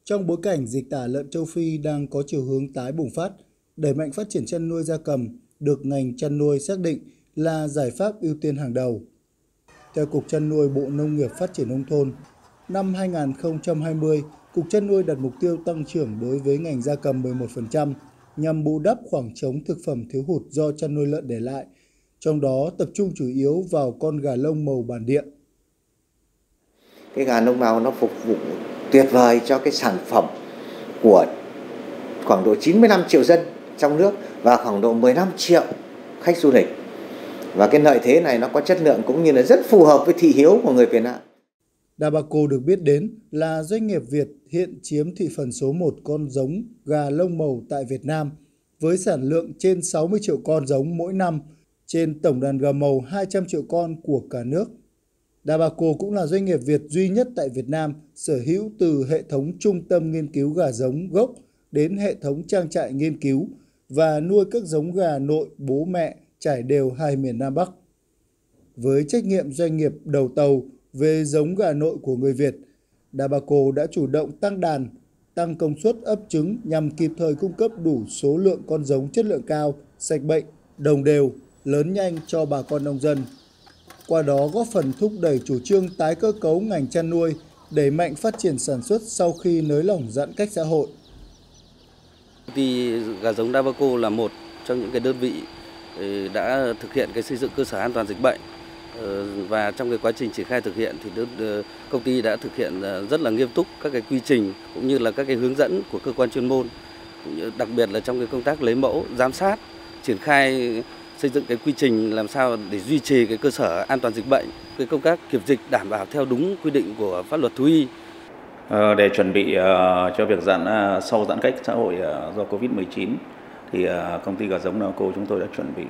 Trong bối cảnh dịch tả lợn châu Phi đang có chiều hướng tái bùng phát, đẩy mạnh phát triển chăn nuôi gia cầm được ngành chăn nuôi xác định là giải pháp ưu tiên hàng đầu. Theo Cục Chăn nuôi Bộ Nông nghiệp Phát triển Nông thôn, năm 2020, Cục Chăn nuôi đặt mục tiêu tăng trưởng đối với ngành gia cầm 11% nhằm bù đắp khoảng trống thực phẩm thiếu hụt do chăn nuôi lợn để lại, trong đó tập trung chủ yếu vào con gà lông màu bản địa. Cái gà lông màu nó phục vụ tuyệt vời cho cái sản phẩm của khoảng độ 95 triệu dân trong nước và khoảng độ 15 triệu khách du lịch. Và cái lợi thế này nó có chất lượng cũng như là rất phù hợp với thị hiếu của người Việt Nam. Dabaco được biết đến là doanh nghiệp Việt hiện chiếm thị phần số 1 con giống gà lông màu tại Việt Nam với sản lượng trên 60 triệu con giống mỗi năm trên tổng đàn gà màu 200 triệu con của cả nước. Dabaco cũng là doanh nghiệp Việt duy nhất tại Việt Nam sở hữu từ hệ thống trung tâm nghiên cứu gà giống gốc đến hệ thống trang trại nghiên cứu và nuôi các giống gà nội bố mẹ trải đều hai miền Nam Bắc. Với trách nhiệm doanh nghiệp đầu tàu về giống gà nội của người Việt, Dabaco đã chủ động tăng đàn, tăng công suất ấp trứng nhằm kịp thời cung cấp đủ số lượng con giống chất lượng cao, sạch bệnh, đồng đều, lớn nhanh cho bà con nông dân. Qua đó góp phần thúc đẩy chủ trương tái cơ cấu ngành chăn nuôi, đẩy mạnh phát triển sản xuất sau khi nới lỏng giãn cách xã hội. Công ty gà giống Dabaco là một trong những cái đơn vị đã thực hiện cái xây dựng cơ sở an toàn dịch bệnh, và trong cái quá trình triển khai thực hiện thì công ty đã thực hiện rất là nghiêm túc các cái quy trình cũng như là các cái hướng dẫn của cơ quan chuyên môn, cũng như đặc biệt là trong cái công tác lấy mẫu, giám sát, triển khai xây dựng cái quy trình làm sao để duy trì cái cơ sở an toàn dịch bệnh, cái công tác kiểm dịch đảm bảo theo đúng quy định của pháp luật thú y. Để chuẩn bị cho việc sau giãn cách xã hội do Covid-19 thì công ty gà giống Dabaco chúng tôi đã chuẩn bị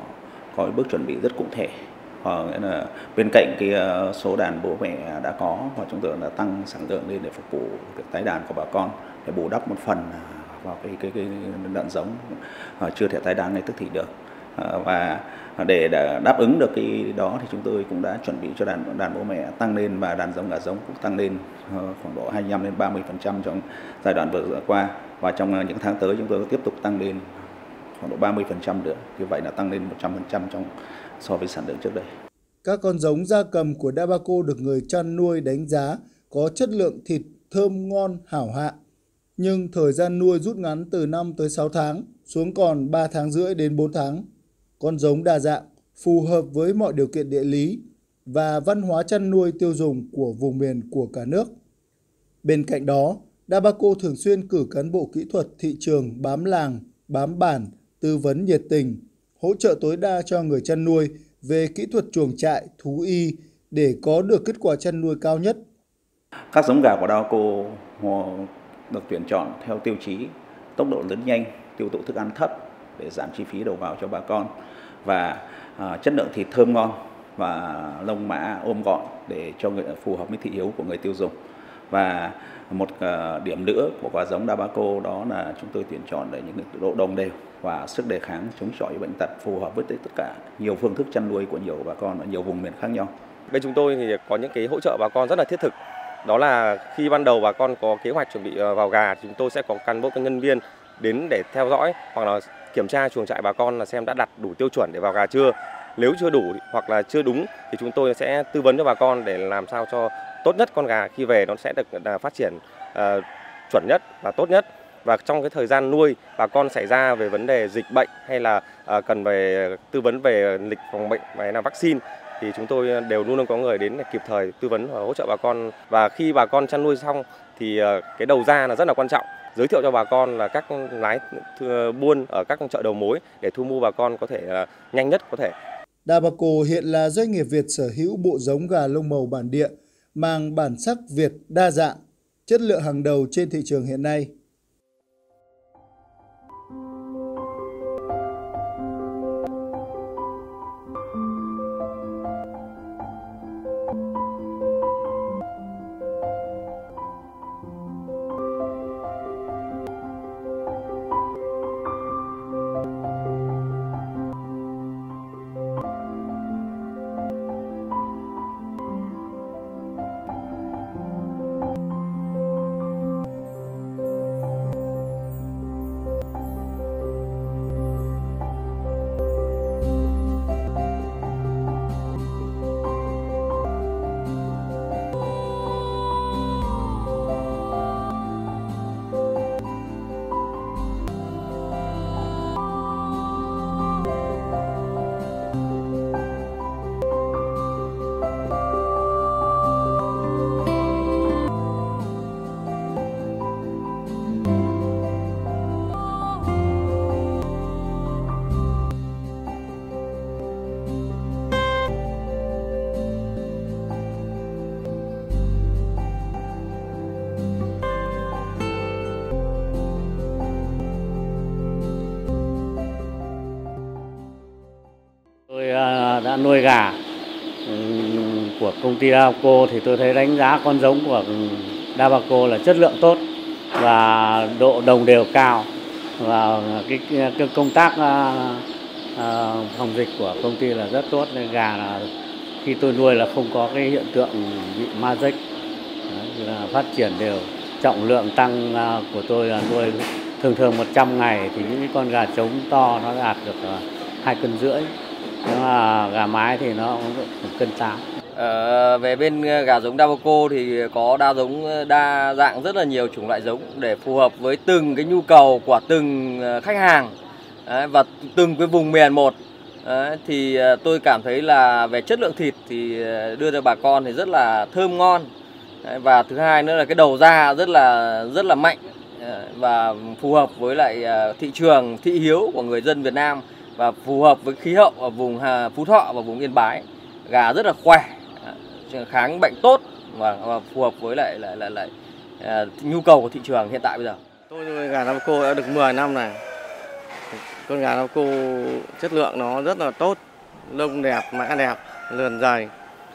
có bước chuẩn bị rất cụ thể. Nghĩa là bên cạnh cái số đàn bố mẹ đã có và chúng tôi đã tăng sản lượng lên để phục vụ việc tái đàn của bà con để bù đắp một phần vào cái lợn giống chưa thể tái đàn ngay tức thì được. Và để đáp ứng được cái đó thì chúng tôi cũng đã chuẩn bị cho đàn bố mẹ tăng lên và đàn giống gà giống cũng tăng lên khoảng độ 25 đến 30% trong giai đoạn vừa qua, và trong những tháng tới chúng tôi tiếp tục tăng lên khoảng độ 30% nữa, như vậy là tăng lên 100% so với sản lượng trước đây. Các con giống gia cầm của Dabaco được người chăn nuôi đánh giá có chất lượng thịt thơm ngon hảo hạng, nhưng thời gian nuôi rút ngắn từ 5 tới 6 tháng xuống còn 3 tháng rưỡi đến 4 tháng. Con giống đa dạng, phù hợp với mọi điều kiện địa lý và văn hóa chăn nuôi tiêu dùng của vùng miền của cả nước. Bên cạnh đó, Dabaco thường xuyên cử cán bộ kỹ thuật thị trường bám làng, bám bản, tư vấn nhiệt tình, hỗ trợ tối đa cho người chăn nuôi về kỹ thuật chuồng trại, thú y để có được kết quả chăn nuôi cao nhất. Các giống gà của Dabaco được tuyển chọn theo tiêu chí tốc độ lớn nhanh, tiêu thụ thức ăn thấp để giảm chi phí đầu vào cho bà con, và chất lượng thịt thơm ngon và lông mã ôm gọn để cho phù hợp với thị hiếu của người tiêu dùng. Và một điểm nữa của quả giống Dabaco đó là chúng tôi tuyển chọn để những độ đồng đều và sức đề kháng chống chọi bệnh tật phù hợp với tất cả nhiều phương thức chăn nuôi của nhiều bà con ở nhiều vùng miền khác nhau. Bên chúng tôi thì có những cái hỗ trợ bà con rất là thiết thực. Đó là khi ban đầu bà con có kế hoạch chuẩn bị vào gà, chúng tôi sẽ có cán bộ công nhân viên đến để theo dõi hoặc là kiểm tra chuồng trại bà con là xem đã đạt đủ tiêu chuẩn để vào gà chưa. Nếu chưa đủ hoặc là chưa đúng thì chúng tôi sẽ tư vấn cho bà con để làm sao cho tốt nhất con gà khi về nó sẽ được phát triển chuẩn nhất và tốt nhất. Và trong cái thời gian nuôi bà con xảy ra về vấn đề dịch bệnh hay là cần về tư vấn về lịch phòng bệnh hay là vaccine thì chúng tôi đều luôn luôn có người đến để kịp thời tư vấn và hỗ trợ bà con. Và khi bà con chăn nuôi xong thì cái đầu ra là rất là quan trọng. Giới thiệu cho bà con là các lái buôn ở các chợ đầu mối để thu mua bà con có thể nhanh nhất có thể. Dabaco hiện là doanh nghiệp Việt sở hữu bộ giống gà lông màu bản địa mang bản sắc Việt đa dạng, chất lượng hàng đầu trên thị trường hiện nay. nuôi gà của công ty Dabaco thì tôi thấy đánh giá con giống của Dabaco là chất lượng tốt và độ đồng đều cao, và cái công tác phòng dịch của công ty là rất tốt, nên gà là khi tôi nuôi là không có cái hiện tượng bị ma rách, là phát triển đều. Trọng lượng tăng của tôi là nuôi thường 100 ngày thì những cái con gà trống to nó đạt được 2,5 cân. Nhưng mà gà mái thì nó cũng 1,8 cân. Về bên gà giống Dabaco thì có đa dạng rất là nhiều chủng loại giống để phù hợp với từng cái nhu cầu của từng khách hàng và từng cái vùng miền một. Thì tôi cảm thấy là về chất lượng thịt thì đưa cho bà con thì rất là thơm ngon. Và thứ hai nữa là cái đầu ra rất là mạnh và phù hợp với lại thị trường thị hiếu của người dân Việt Nam và phù hợp với khí hậu ở vùng Phú Thọ và vùng Yên Bái. Gà rất là khỏe, kháng bệnh tốt và phù hợp với lại nhu cầu của thị trường hiện tại bây giờ. Tôi nuôi gà Dabaco đã được 10 năm này. Con gà Dabaco chất lượng nó rất là tốt, lông đẹp, mã đẹp, lườn dày.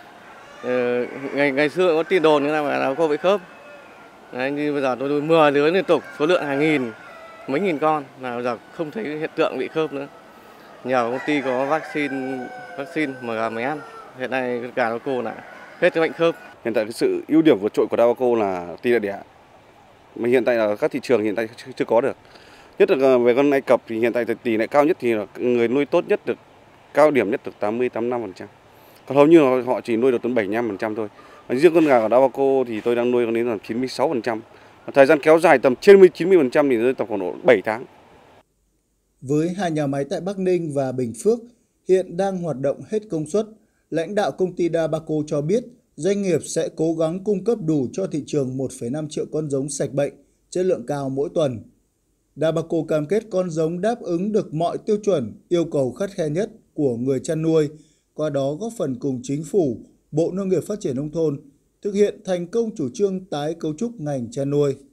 Ngày xưa có tin đồn như là Dabaco bị khớp. Đấy, như bây giờ tôi nuôi 10 lứa liên tục, số lượng hàng nghìn, mấy nghìn con, là bây giờ không thấy hiện tượng bị khớp nữa. Nhờ công ty có vaccine MGMS, hiện nay gà Dabaco lại hết cái bệnh khớp. Hiện tại cái sự ưu điểm vượt trội của Dabaco là tỷ lệ đẻ, mà hiện tại là các thị trường hiện tại chưa có được. Nhất là về con Ai Cập thì hiện tại tỷ lệ cao nhất thì là người nuôi tốt nhất được, cao điểm nhất được 85%. Còn hầu như họ chỉ nuôi được đến 75% thôi. Riêng con gà của Dabaco thì tôi đang nuôi con đến là 96%. Thời gian kéo dài tầm trên 90% thì rơi tầm khoảng độ 7 tháng. Với 2 nhà máy tại Bắc Ninh và Bình Phước hiện đang hoạt động hết công suất, lãnh đạo công ty Dabaco cho biết doanh nghiệp sẽ cố gắng cung cấp đủ cho thị trường 1,5 triệu con giống sạch bệnh, chất lượng cao mỗi tuần. Dabaco cam kết con giống đáp ứng được mọi tiêu chuẩn, yêu cầu khắt khe nhất của người chăn nuôi, qua đó góp phần cùng Chính phủ, Bộ Nông nghiệp Phát triển Nông thôn thực hiện thành công chủ trương tái cấu trúc ngành chăn nuôi.